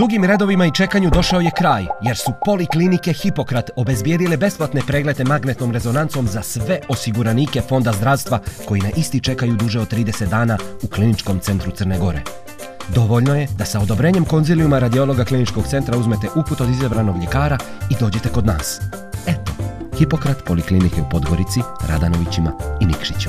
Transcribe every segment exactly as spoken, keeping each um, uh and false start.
Dugim redovima i čekanju došao je kraj, jer su poliklinike Hipokrat obezbijedile besplatne preglede magnetnom rezonancom za sve osiguranike Fonda zdravstva koji na isti čekaju duže od trideset dana u Kliničkom centru Crne Gore. Dovoljno je da sa odobrenjem konzilijuma radiologa Kliničkog centra uzmete uput od izabranog ljekara i dođete kod nas. Eto, Hipokrat poliklinike u Podgorici, Radanovićima i Nikšiću.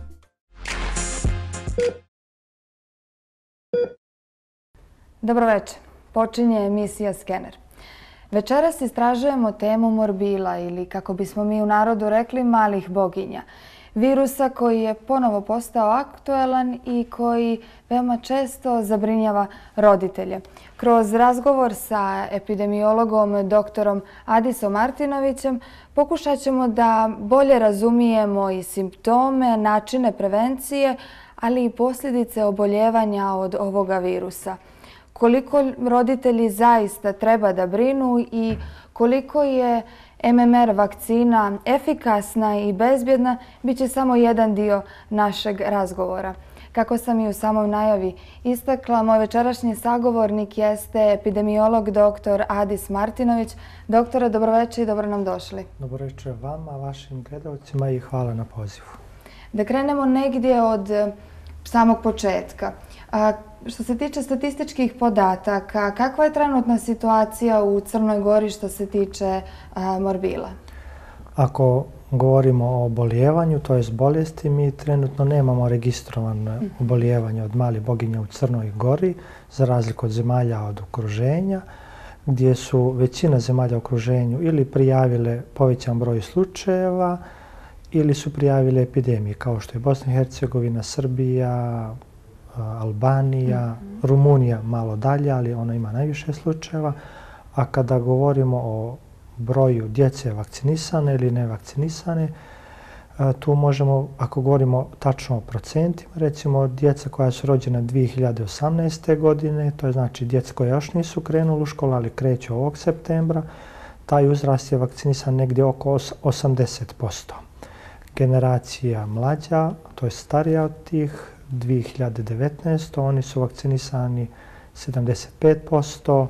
Dobro večer. Počinje emisija Skener. Večeras istražujemo temu morbila ili, kako bismo mi u narodu rekli, malih boginja. Virusa koji je ponovo postao aktuelan i koji veoma često zabrinjava roditelje. Kroz razgovor sa epidemiologom doktorom Adisom Martinovićem pokušat ćemo da bolje razumijemo i simptome, načine prevencije, ali i posljedice oboljevanja od ovoga virusa. Koliko roditelji zaista treba da brinu i koliko je M M R vakcina efikasna i bezbjedna, bit će samo jedan dio našeg razgovora. Kako sam i u samom najavi istakla, moj večerašnji sagovornik jeste epidemiolog doktor Adis Martinović. Doktore, dobroveče i dobro nam došli. Dobroveče vama, vašim gledalcima i hvala na pozivu. Da krenemo negdje od samog početka. Što se tiče statističkih podataka, kakva je trenutna situacija u Crnoj Gori što se tiče morbila? Ako govorimo o obolijevanju, to je bolesti, mi trenutno nemamo registrovano obolijevanje od malih boginja u Crnoj Gori, za razliku od zemalja od okruženja, gdje su većina zemalja u okruženju ili prijavile povećan broj slučajeva ili su prijavile epidemije, kao što je Bosna i Hercegovina, Srbija, Albanija, mm-hmm. Rumunija malo dalje, ali ona ima najviše slučajeva. A kada govorimo o broju djece vakcinisane ili nevakcinisane, tu možemo, ako govorimo tačno o procentima, recimo djeca koja su rođena dvije hiljade osamnaeste. godine, to je znači djeca koja još nisu krenuli u školu, ali kreću ovog septembra, taj uzrast je vakcinisan negdje oko osamdeset posto. Generacija mlađa, to je starija od tih, dvije hiljade devetnaeste. oni su vakcinisani sedamdeset pet posto.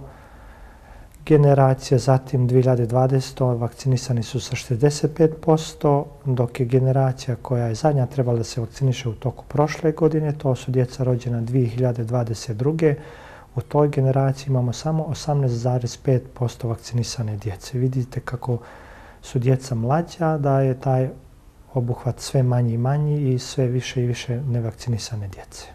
Generacija zatim dvije hiljade dvadesete. vakcinisani su sa šezdeset pet posto, dok je generacija koja je zadnja trebala da se vakciniše u toku prošle godine, to su djeca rođena dvije hiljade dvadeset druge. U toj generaciji imamo samo osamnaest zarez pet posto vakcinisane djece. Vidite kako su djeca mlađa, da je taj obuhvat sve manji i manji i sve više i više nevakcinisane djece.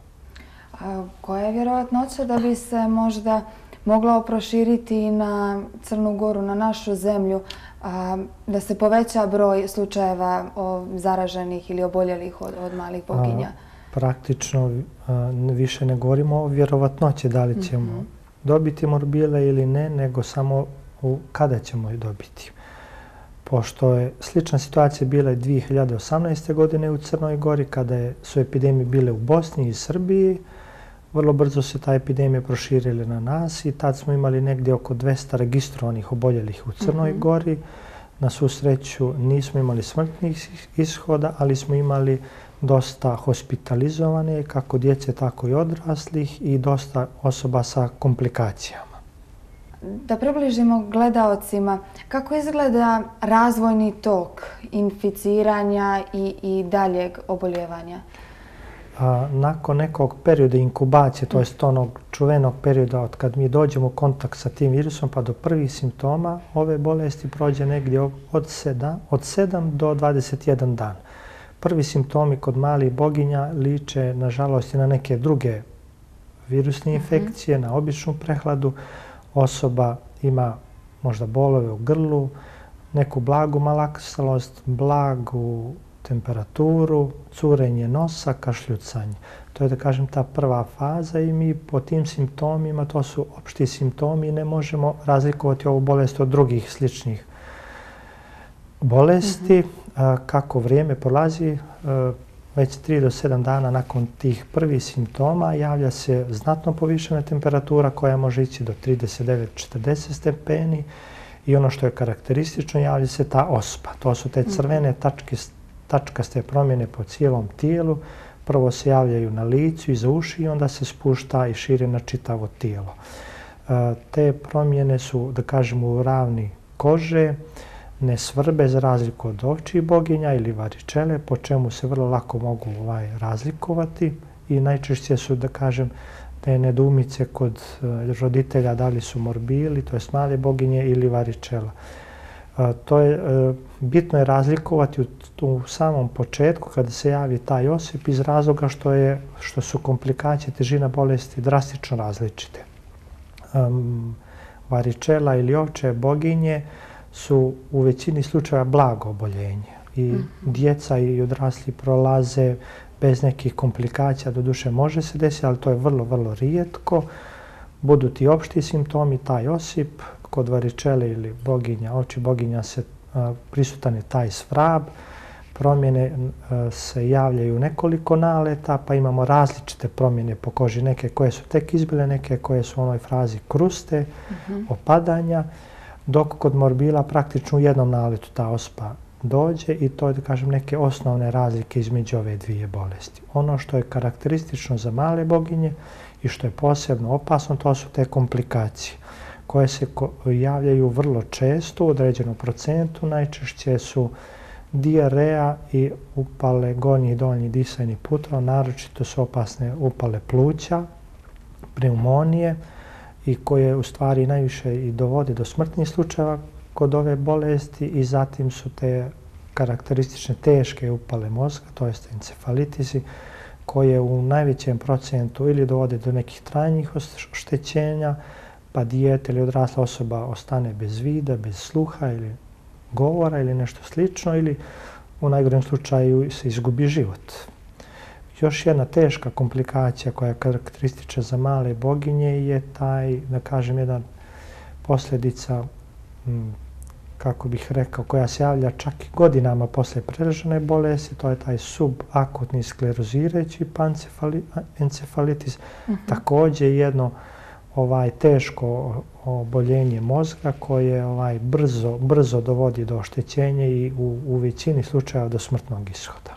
A koja je vjerojatnoća da bi se možda moglo proširiti i na Crnu Goru, na našu zemlju, a, da se poveća broj slučajeva zaraženih ili oboljelih od, od malih boginja? A, praktično a, više ne govorimo o vjerovatnoći da li ćemo mm-hmm. dobiti morbile ili ne, nego samo u kada ćemo ih dobiti. Pošto je slična situacija bila i dvije hiljade osamnaeste. godine u Crnoj Gori, kada su epidemije bile u Bosni i Srbiji, vrlo brzo se ta epidemija proširila na nas i tad smo imali negdje oko dvesta registrovanih oboljelih u Crnoj mm-hmm. Gori. Na svu sreću nismo imali smrtnih ishoda, ali smo imali dosta hospitalizovane, kako djece, tako i odraslih, i dosta osoba sa komplikacijama. Da približimo gledaocima, kako izgleda razvojni tok inficiranja i, i daljeg oboljevanja? A, nakon nekog perioda inkubacije, to jest onog čuvenog perioda od kad mi dođemo u kontakt sa tim virusom pa do prvih simptoma ove bolesti, prođe negdje od sedam, od sedam do dvadeset jedan dan. Prvi simptomi kod malih boginja liče, nažalost, i na neke druge virusne infekcije, mm-hmm. na običnu prehladu. Osoba ima možda bolove u grlu, neku blagu malaksalost, blagu temperaturu, curenje nosa, kašljucanje. To je, da kažem, ta prva faza i mi po tim simptomima, to su opšti simptomi, ne možemo razlikovati ovu bolest od drugih sličnih bolesti. Mm-hmm. Kako vrijeme prolazi, već tri do sedam dana nakon tih prvih simptoma javlja se znatno povišena temperatura koja može ići do trideset devet do četrdeset stepeni i ono što je karakteristično, javlja se ta ospa. To su te crvene tačke, tačkaste promjene po cijelom tijelu. Prvo se javljaju na licu, iza uši i onda se spušta i širi na čitavo tijelo. Te promjene su, da kažemo, u ravni kože, ne svrbe za razliku od ovčjih boginja ili varičele, po čemu se vrlo lako mogu ovaj, razlikovati i najčešće su, da kažem, te nedoumice kod roditelja da li su morbili, to je male boginje ili varičela. To je, bitno je razlikovati u, u samom početku kada se javi taj osip iz razloga što, je, što su komplikacije, težina bolesti drastično različite. Um, varičela ili ovčje boginje su u većini slučajeva blago oboljenje i mm-hmm. djeca i odrasli prolaze bez nekih komplikacija, doduše može se desiti, ali to je vrlo, vrlo rijetko. Budu ti opšti simptomi, taj osip, kod varičele ili boginja, ovčjih boginja se a, prisutan je taj svrab, promjene a, se javljaju u nekoliko naleta, pa imamo različite promjene po koži, neke koje su tek izbile, neke koje su u onoj frazi kruste, mm-hmm. opadanja, dok kod morbila praktično u jednom naletu ta ospa dođe i to je, da kažem, neke osnovne razlike između ove dvije bolesti. Ono što je karakteristično za male boginje i što je posebno opasno, to su te komplikacije koje se javljaju vrlo često u određenom procentu. Najčešće su dijareja i upale gornjih i donjih disajnih puteva, naročito su opasne upale pluća, pneumonije i koje u stvari najviše i dovode do smrtnih slučajeva kod ove bolesti i zatim su te karakteristične teške upale mozga, to jest encefalitisi, koje u najvećem procentu ili dovode do nekih trajnih oštećenja, pa dijete ili odrasla osoba ostane bez vida, bez sluha ili govora ili nešto slično, ili u najgorem slučaju se izgubi život. Još jedna teška komplikacija koja je karakteristična za male boginje je taj, da kažem, jedna posljedica, kako bih rekao, koja se javlja čak i godinama posle preležane bolesti, to je taj subakutni sklerozirajući encefalitis, uh-huh. također jedno ovaj teško oboljenje mozga koje ovaj brzo brzo dovodi do oštećenja i u, u većini slučajeva do smrtnog ishoda.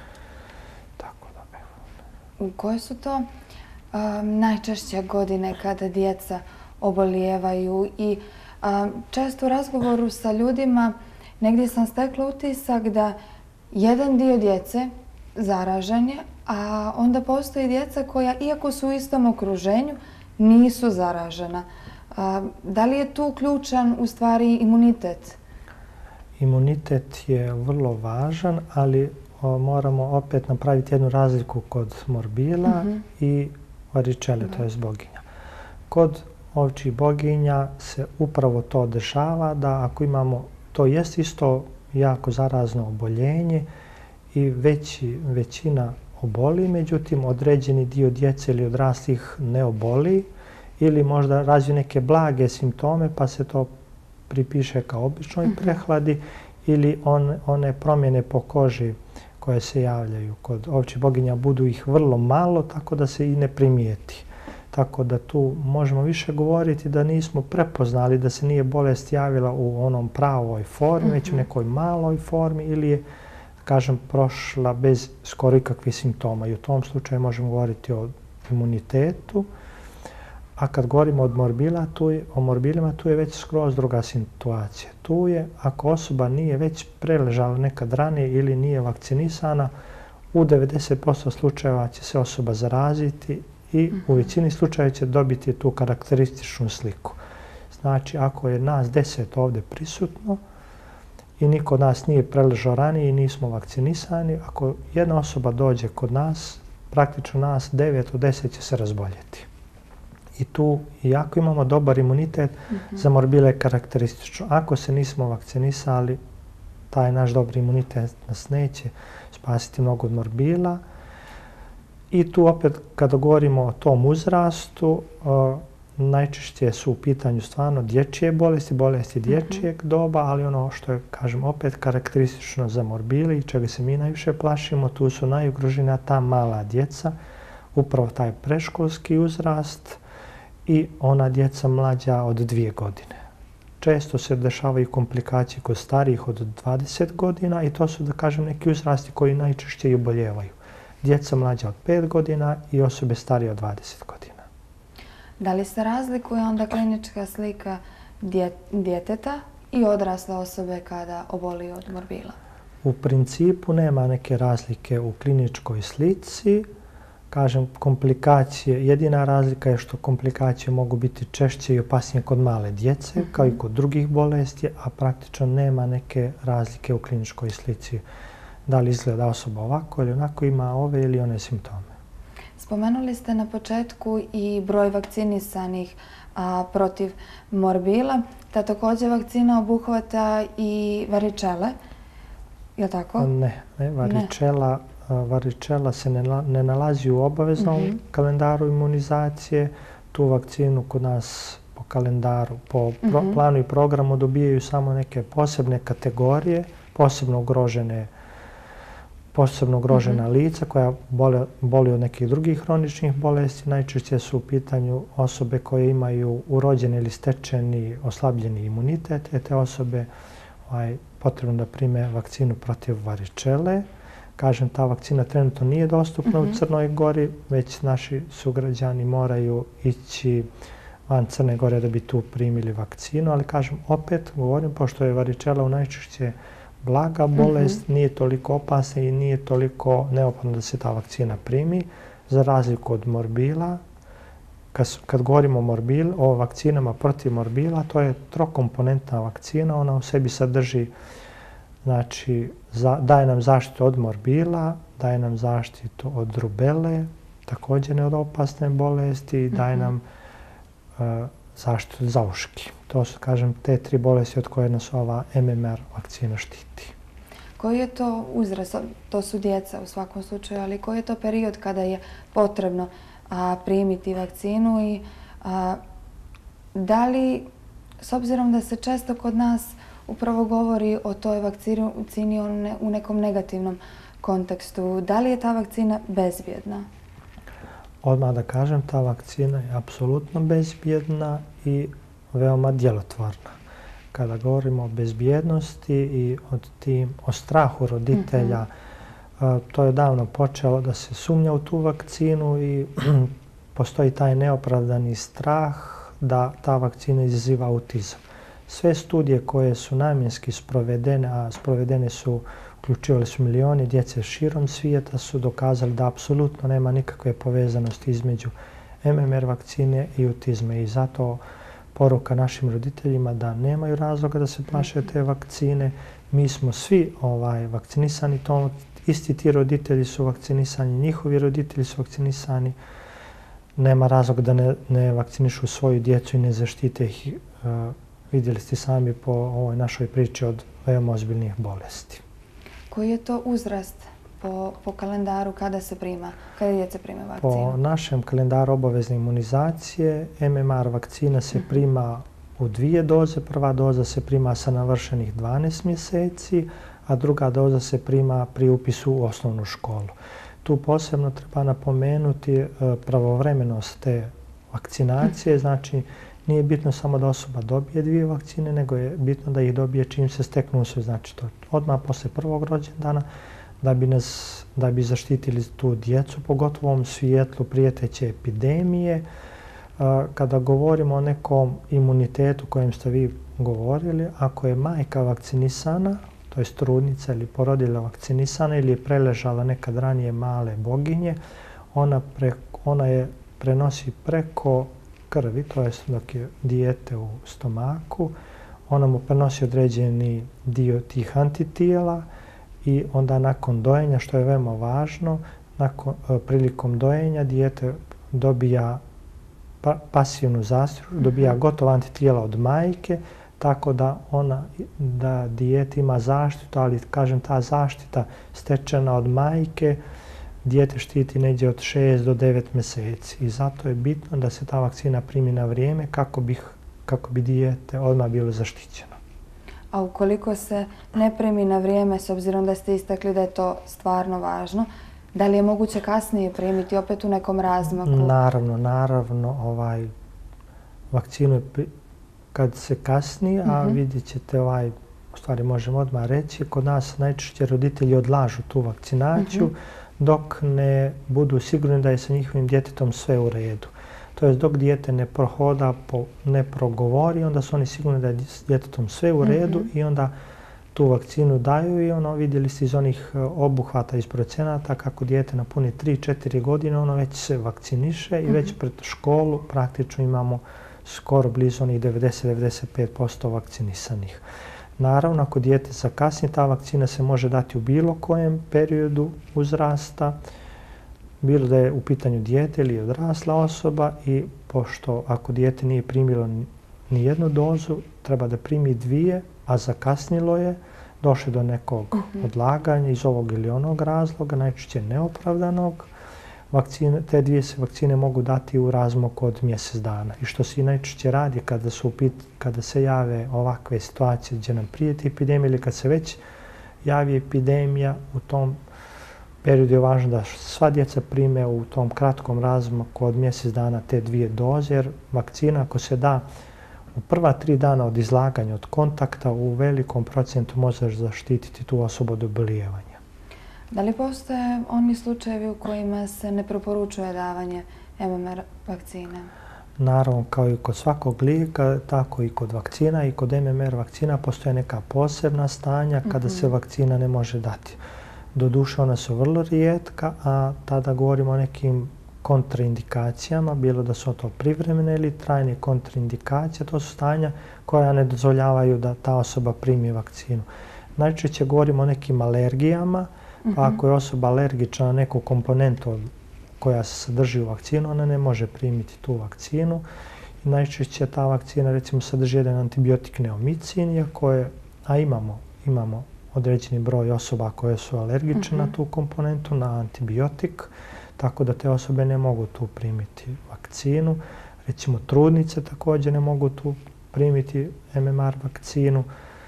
Tako da, evo. U koje su to um, najčešće godine kada djeca obolijevaju i um, često u razgovoru sa ljudima negdje sam stekla utisak da jedan dio djece zaražen je, a onda postoji djeca koja, iako su u istom okruženju, nisu zaražena. Da li je tu ključan u stvari imunitet? Imunitet je vrlo važan, ali moramo opet napraviti jednu razliku kod morbila uh-huh. i varičele, to jest boginja. Kod ovčjih boginja se upravo to dešava da ako imamo, to jest isto jako zarazno oboljenje i veći, većina oboli, međutim određeni dio djece ili odraslih ne oboli ili možda razvije neke blage simptome pa se to pripiše kao običnoj prehladi ili on, one promjene po koži koje se javljaju kod ovčjih boginja budu ih vrlo malo tako da se i ne primijeti. Tako da tu možemo više govoriti da nismo prepoznali da se nije bolest javila u onom pravoj formi, već u nekoj maloj formi ili je, kažem, prošla bez skoro ikakvih simptoma. I u tom slučaju možemo govoriti o imunitetu. A kad govorimo od morbila, tu je, o morbilima, tu je već skroz druga situacija. Tu je, ako osoba nije već preležala nekad ranije ili nije vakcinisana, u devedeset posto slučajeva će se osoba zaraziti i u većini slučajeva će dobiti tu karakterističnu sliku. Znači, ako je nas deset ovdje prisutno i niko od nas nije preležao ranije i nismo vakcinisani, ako jedna osoba dođe kod nas, praktično nas devet od deset će se razboljeti. I tu, iako imamo dobar imunitet, mm-hmm. za morbile je karakteristično. Ako se nismo vakcinisali, taj naš dobri imunitet nas neće spasiti mnogo od morbila. I tu opet, kada govorimo o tom uzrastu, uh, najčešće su u pitanju stvarno dječje bolesti, bolesti dječjeg mm-hmm. doba, ali ono što je, kažem, opet karakteristično za morbile i čega se mi najviše plašimo, tu su najugroženija ta mala djeca, upravo taj preškolski uzrast, i ona djeca mlađa od dvije godine. Često se dešavaju komplikacije kod starijih od dvadeset godina i to su, da kažem, neki uzrasti koji najčešće i oboljevaju. Djeca mlađa od pet godina i osobe starije od dvadeset godina. Da li se razlikuje onda klinička slika djeteta i odrasle osobe kada oboli od morbila? U principu nema neke razlike u kliničkoj slici. Kažem, komplikacije, jedina razlika je što komplikacije mogu biti češće i opasnije kod male djece, mm-hmm. kao i kod drugih bolesti, a praktično nema neke razlike u kliničkoj slici. Da li izgleda osoba ovako ili onako, ima ove ili one simptome. Spomenuli ste na početku i broj vakcinisanih a, protiv morbila. Ta također vakcina obuhvata i varičele, je li tako? Ne, ne, varičela... Ne. Varičela se ne, ne nalazi u obaveznom mm-hmm. kalendaru imunizacije. Tu vakcinu kod nas po kalendaru, po pro, mm-hmm. planu i programu dobijaju samo neke posebne kategorije, posebno ugrožene, posebno ugrožena mm-hmm. lica koja bole, boli od nekih drugih hroničnih bolesti. Najčešće su u pitanju osobe koje imaju urođeni ili stečeni oslabljeni imunitet. E te osobe ovaj, potrebno da prime vakcinu protiv varičele. Kažem, ta vakcina trenutno nije dostupna mm-hmm. u Crnoj Gori, već naši sugrađani moraju ići van Crne Gore da bi tu primili vakcinu, ali kažem, opet govorim, pošto je varičela u najčešće blaga bolest, mm-hmm. nije toliko opasna i nije toliko neophodno da se ta vakcina primi, za razliku od morbila. Kad, kad govorimo o, morbil, o vakcinama protiv morbila, to je trokomponentna vakcina, ona u sebi sadrži, znači, za, daje nam zaštitu od morbila, daje nam zaštitu od rubele, također ne od opasne bolesti, i daje nam uh, zaštitu od zauški. To su, kažem, te tri bolesti od koje nas ova M M R vakcina štiti. Koji je to uzrast? To su djeca u svakom slučaju, ali koji je to period kada je potrebno a, primiti vakcinu i a, da li, s obzirom da se često kod nas upravo govori o toj vakcini u nekom negativnom kontekstu, da li je ta vakcina bezbjedna? Odmah da kažem, ta vakcina je apsolutno bezbjedna i veoma djelotvorna. Kada govorimo o bezbjednosti i o, tim, o strahu roditelja, mm-hmm. to je davno počelo da se sumnja u tu vakcinu i postoji taj neopravdani strah da ta vakcina izaziva autizam. Sve studije koje su namjenski sprovedene, a sprovedene su, uključivali su milioni djece širom svijeta, su dokazali da apsolutno nema nikakve povezanosti između M M R vakcine i autizma. I zato poruka našim roditeljima da nemaju razloga da se plaše te vakcine. Mi smo svi ovaj, vakcinisani, to, isti ti roditelji su vakcinisani, njihovi roditelji su vakcinisani. Nema razloga da ne, ne vakcinišu svoju djecu i ne zaštite ih. Uh, vidjeli ste sami po ovoj našoj priči od veoma ozbiljnih bolesti. Koji je to uzrast po, po kalendaru kada se prima, kada djeca prime vakcinu? Po našem kalendaru obavezne imunizacije M M R vakcina se prima u dvije doze. Prva doza se prima sa navršenih dvanaest mjeseci, a druga doza se prima pri upisu u osnovnu školu. Tu posebno treba napomenuti pravovremenost te vakcinacije, znači nije bitno samo da osoba dobije dvije vakcine, nego je bitno da ih dobije čim se steknu uslovi. Znači to odmah posle prvog rođendana, da bi nas, da bi zaštitili tu djecu, pogotovo u ovom svijetlu prijeteće epidemije. Kada govorimo o nekom imunitetu kojem ste vi govorili, ako je majka vakcinisana, to je trudnica ili porodilja vakcinisana ili je preležala nekad ranije male boginje, ona, pre, ona je prenosi preko krvi, to je dok je dijete u stomaku, ona mu prenosi određeni dio tih antitijela i onda nakon dojenja, što je veoma važno, nakon, prilikom dojenja dijete dobija pa, pasivnu zaštitu, dobija gotova antitijela od majke, tako da ona, da dijete ima zaštitu, ali kažem ta zaštita stečena od majke, dijete štiti negdje od šest do devet mjeseci i zato je bitno da se ta vakcina primi na vrijeme kako bi, kako bi dijete odmah bilo zaštićeno. A ukoliko se ne primi na vrijeme, s obzirom da ste istakli da je to stvarno važno, da li je moguće kasnije primiti opet u nekom razmaku? Naravno, naravno. Ovaj, vakcinu kad se kasni, a mm-hmm. vidjet ćete, ovaj, u stvari možemo odmah reći, kod nas najčešće roditelji odlažu tu vakcinaciju, mm-hmm. dok ne budu sigurni da je sa njihovim djetetom sve u redu. To je dok dijete ne prohoda, ne progovori, onda su oni sigurni da je s djetetom sve u redu i onda tu vakcinu daju i ono, vidjeli ste iz onih obuhvata iz procenata kako dijete napuni tri četiri godine, ono već se vakciniše i već pred školu praktično imamo skoro blizu onih devedeset do devedeset pet posto vakcinisanih. Naravno, ako dijete zakasni, ta vakcina se može dati u bilo kojem periodu uzrasta, bilo da je u pitanju dijete ili odrasla osoba i pošto ako dijete nije primilo ni jednu dozu, treba da primi dvije, a zakasnilo je, došlo do nekog odlaganja iz ovog ili onog razloga, najčešće neopravdanog, vakcine, te dvije se vakcine mogu dati u razmaku od mjesec dana. I što se i najčešće radi kada, su, kada se jave ovakve situacije gdje nam prijeti epidemija ili kad se već javi epidemija, u tom periodu je važno da sva djeca prime u tom kratkom razmaku od mjesec dana te dvije doze, jer vakcina ako se da u prva tri dana od izlaganja, od kontakta, u velikom procentu možeš zaštititi tu osobu od obolijevanja. Da li postoje oni slučajevi u kojima se ne preporučuje davanje M M R vakcine? Naravno, kao i kod svakog lijeka, tako i kod vakcina i kod M M R vakcina postoje neka posebna stanja kada se vakcina ne može dati. Doduše, ona su vrlo rijetka, a tada govorimo o nekim kontraindikacijama, bilo da su to privremene ili trajne kontraindikacije, to su stanja koja ne dozvoljavaju da ta osoba primi vakcinu. Najčešće govorimo o nekim alergijama, pa ako je osoba alergična na neku komponentu koja se sadrži u vakcinu, ona ne može primiti tu vakcinu. I najčešće ta vakcina recimo sadrži jedan antibiotik neomicin, iako je, a imamo, imamo određeni broj osoba koje su alergične na tu komponentu, na antibiotik, tako da te osobe ne mogu tu primiti vakcinu. Recimo trudnice također ne mogu tu primiti M M R vakcinu.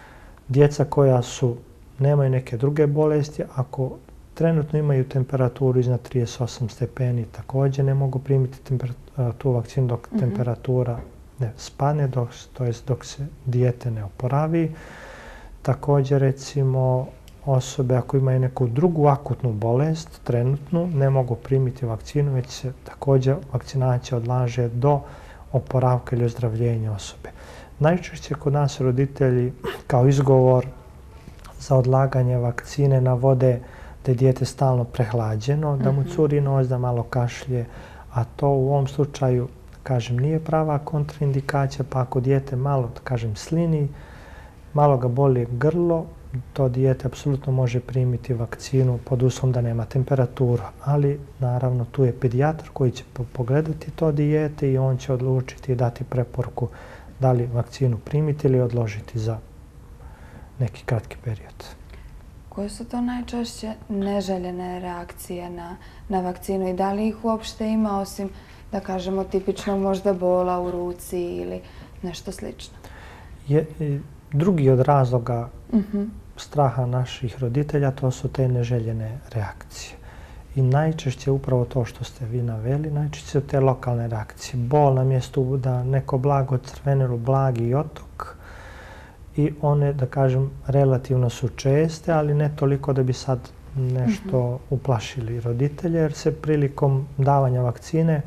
Djeca koja su, nemaju neke druge bolesti, ako trenutno imaju temperaturu iznad trideset osam stepeni, također ne mogu primiti tu vakcinu dok mm-hmm. temperatura ne spadne, dok, to jest dok se dijete ne oporavi. Također recimo osobe ako imaju neku drugu akutnu bolest, trenutnu, ne mogu primiti vakcinu, već se također vakcinacija odlaže do oporavka ili ozdravljenja osobe. Najčešće kod nas roditelji kao izgovor za odlaganje vakcine navode da je dijete stalno prehlađeno, da mu curi nos, da malo kašlje, a to u ovom slučaju, kažem, nije prava kontraindikacija, pa ako dijete malo, kažem, slini, malo ga boli grlo, to dijete apsolutno može primiti vakcinu pod uslovom da nema temperaturu, ali naravno tu je pedijatar koji će pogledati to dijete i on će odlučiti i dati preporuku da li vakcinu primiti ili odložiti za neki kratki period. Koje su to najčešće neželjene reakcije na, na vakcinu i da li ih uopšte ima osim, da kažemo, tipičnog možda bola u ruci ili nešto slično? Je, drugi od razloga uh-huh. straha naših roditelja to su te neželjene reakcije. I najčešće upravo to što ste vi naveli, najčešće su te lokalne reakcije. Bol na mjestu da neko blago crvenilo, blagi otok i one, da kažem, relativno su česte, ali ne toliko da bi sad nešto uh-huh. uplašili roditelje, jer se prilikom davanja vakcine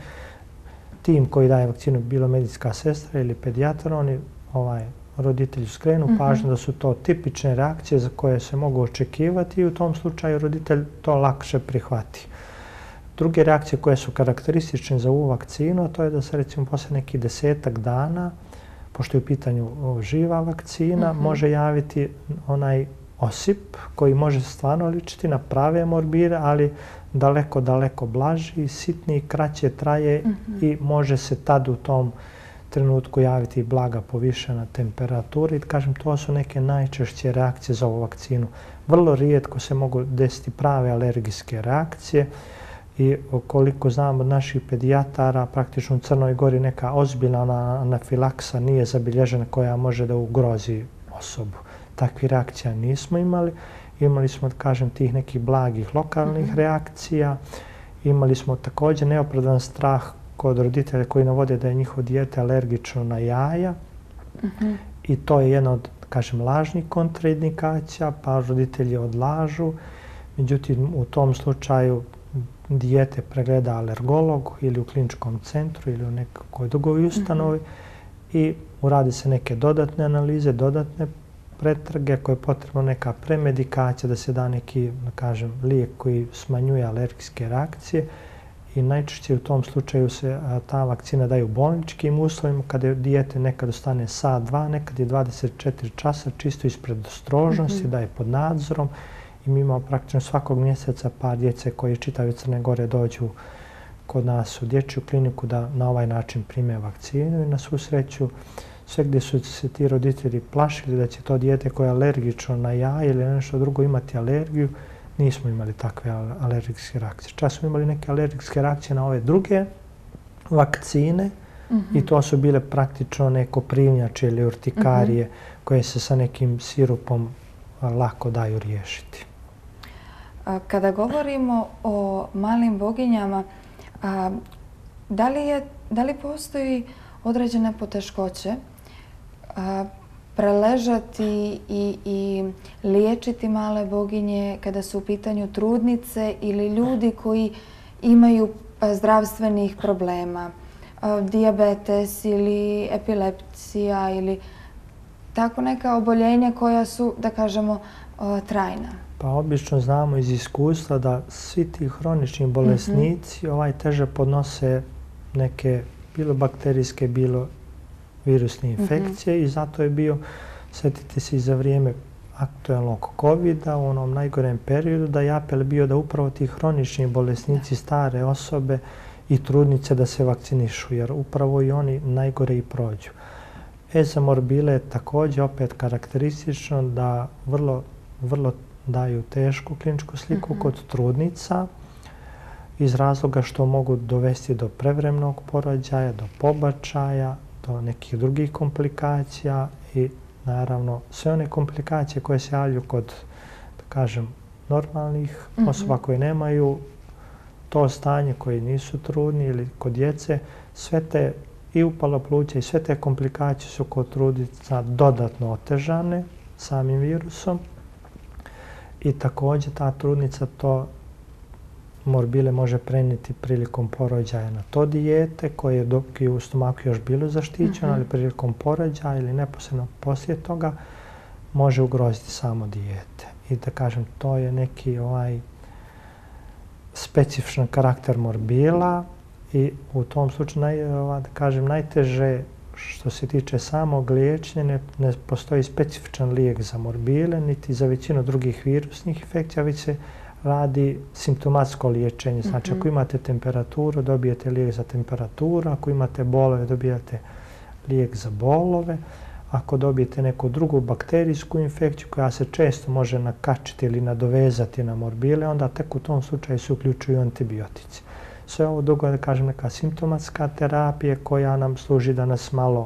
tim koji daje vakcinu, bilo medicinska sestra ili pedijatar, oni ovaj, roditelju skrenu uh-huh. pažnju da su to tipične reakcije za koje se mogu očekivati i u tom slučaju roditelj to lakše prihvati. Druge reakcije koje su karakteristične za ovu vakcinu, to je da se recimo poslije nekih desetak dana, pošto je u pitanju živa vakcina, uh-huh. može javiti onaj osip koji može stvarno ličiti na prave morbire, ali daleko, daleko blaži, sitniji, kraće traje uh-huh. i može se tad u tom trenutku javiti blaga povišena temperatura i kažem, to su neke najčešće reakcije za ovu vakcinu. Vrlo rijetko se mogu desiti prave alergijske reakcije i koliko znam od naših pedijatara, praktično u Crnoj Gori neka ozbiljna anafilaksa nije zabilježena koja može da ugrozi osobu. Takvih reakcija nismo imali. Imali smo, da kažem, tih nekih blagih lokalnih mm-hmm. reakcija. Imali smo također neopravdan strah kod roditelja koji navode da je njihovo dijete alergično na jaja. Mm-hmm. I to je jedna od, kažem, lažnih kontraindikacija, pa roditelji odlažu. Međutim, u tom slučaju dijete pregleda alergolog ili u kliničkom centru ili u nekoj drugoj ustanovi i uradi se neke dodatne analize, dodatne pretrage koje je potrebno neka premedikacija, da se da neki, da kažem, lijek koji smanjuje alergijske reakcije i najčešće u tom slučaju se a, ta vakcina daje u bolničkim uslovima kada je dijete nekad ostane sat, dva, nekad je dvadeset četiri časa čisto ispred strožnosti, mm-hmm. da je pod nadzorom i mi imamo praktično svakog mjeseca par djece koji čitave Crne Gore dođu kod nas u dječju kliniku da na ovaj način prime vakcinu i na svu sreću sve gdje su se ti roditelji plašili da će to dijete koje je alergično na jaje ili nešto drugo imati alergiju, nismo imali takve alergijske reakcije. Čas smo imali neke alergijske reakcije na ove druge vakcine mm-hmm. i to su bile praktično neko privnjače ili urtikarije mm-hmm. koje se sa nekim sirupom lako daju riješiti. Kada govorimo o malim boginjama, a, da li je, da li postoji određene poteškoće a, preležati i, i liječiti male boginje kada su u pitanju trudnice ili ljudi koji imaju zdravstvenih problema, a, dijabetes ili epilepsija ili tako neka oboljenja koja su, da kažemo, a, trajna? Pa obično znamo iz iskustva da svi ti hronični bolesnici mm-hmm. ovaj teže podnose neke bilo bakterijske, bilo virusne infekcije mm-hmm. i zato je bio, sjetite se i za vrijeme aktualnog covida u onom najgorem periodu, da je apel bio da upravo ti hronični bolesnici, stare osobe i trudnice da se vakcinišu, jer upravo i oni najgore i prođu. E za morbile je također opet karakteristično da vrlo, vrlo daju tešku kliničku sliku mm-hmm. kod trudnica iz razloga što mogu dovesti do prevremenog porođaja, do pobačaja, do nekih drugih komplikacija i naravno sve one komplikacije koje se javljaju kod, da kažem, normalnih mm-hmm. osoba koje nemaju to stanje, koji nisu trudni ili kod djece, sve te i upala pluća i sve te komplikacije su kod trudnica dodatno otežane samim virusom. I također ta trudnica to morbile može prenijeti prilikom porođaja na to dijete koje dok je u stomaku još bilo zaštićeno, mm-hmm. ali prilikom porođaja ili neposredno poslije toga može ugroziti samo dijete. I da kažem, to je neki ovaj specifičan karakter morbila i u tom slučaju naj, da kažem, najteže što se tiče samog liječenja, ne, ne postoji specifičan lijek za morbile, niti za većinu drugih virusnih infekcija, već se radi simptomatsko liječenje. Znači, mm-hmm. ako imate temperaturu, dobijete lijek za temperaturu, ako imate bolove, dobijate lijek za bolove. Ako dobijete neku drugu bakterijsku infekciju koja se često može nakačiti ili nadovezati na morbile, onda tek u tom slučaju se uključuju antibiotici. Sve ovo drugo je, da kažem, neka simptomatska terapija koja nam služi da nas malo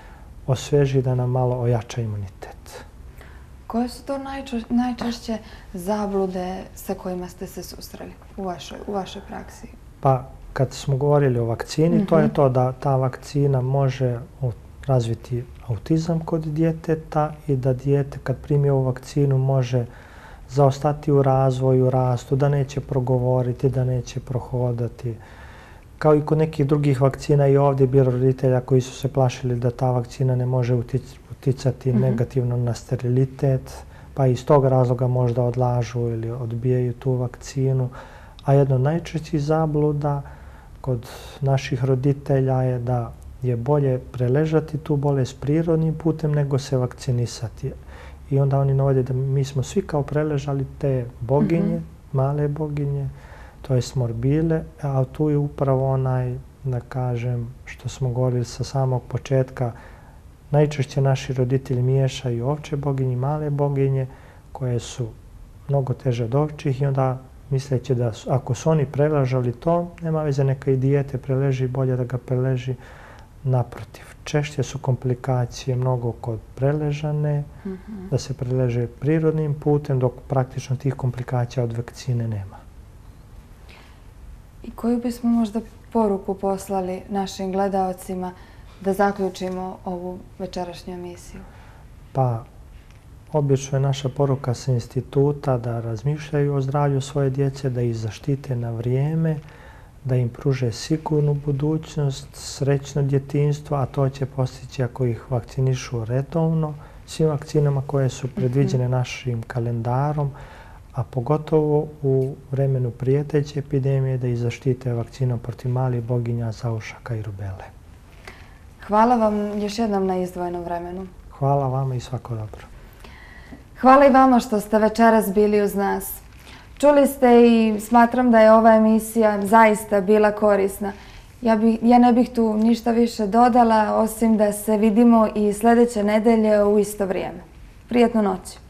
osveži, da nam malo ojača imunitet. Koje su to najčešće, najčešće zablude sa kojima ste se susreli u vašoj, u vašoj praksi? Pa, kad smo govorili o vakcini, mm-hmm. to je to da ta vakcina može razviti autizam kod djeteta i da dijete kad primi ovu vakcinu može zaostati u razvoju, rastu, da neće progovoriti, da neće prohodati. Kao i kod nekih drugih vakcina i ovdje je bilo roditelja koji su se plašili da ta vakcina ne može uticati mm-hmm. negativno na sterilitet, pa iz tog razloga možda odlažu ili odbijaju tu vakcinu. A jedno od najčešćih zabluda kod naših roditelja je da je bolje preležati tu bolest prirodnim putem nego se vakcinisati. I onda oni navode da mi smo svi kao preležali te boginje, mm-hmm. male boginje, to jest morbile, a tu je upravo onaj, da kažem, što smo govorili sa samog početka, najčešće naši roditelji miješaju ovče boginje i male boginje koje su mnogo teže od ovčih i onda misleći da su, ako su oni preležali to, nema veze, neka i dijete preleži, bolje da ga preleži. Naprotiv, češće su komplikacije mnogo kod preležane, mm-hmm. da se preleže prirodnim putem, dok praktično tih komplikacija od vakcine nema. I koju bismo možda poruku poslali našim gledaocima da zaključimo ovu večerašnju emisiju? Pa, Obično je naša poruka sa instituta da razmišljaju o zdravlju svoje djece, da ih zaštite na vrijeme, da im pruže sigurnu budućnost, srećno djetinjstvo, a to će postići ako ih vakcinišu redovno, svim vakcinama koje su predviđene našim kalendarom, a pogotovo u vremenu prijeteće epidemije da ih zaštite vakcinom protiv malih boginja, zaušaka i rubele. Hvala vam još jednom na izdvojenom vremenu. Hvala vama i svako dobro. Hvala i vama što ste večeras bili uz nas. Čuli ste i smatram da je ova emisija zaista bila korisna. Ja, bi, ja ne bih tu ništa više dodala, osim da se vidimo i sljedeće nedelje u isto vrijeme. Prijetnu noć.